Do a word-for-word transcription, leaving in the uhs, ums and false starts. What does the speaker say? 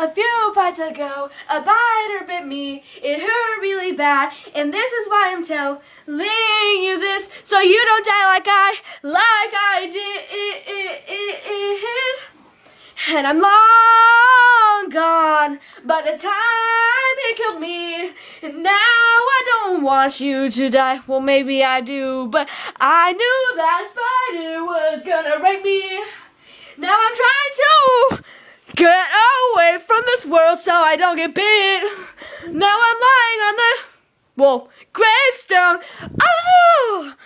A few bites ago, a biter bit me. It hurt really bad, and this is why I'm telling you this, so you don't die like I, like I did. And I'm long gone by the time it killed me. And now I don't want you to die. Well, maybe I do, but I knew that spider was gonna break me. Now I'm trying to get away from this world so I don't get bit. Now I'm lying on the, well, gravestone. Oh!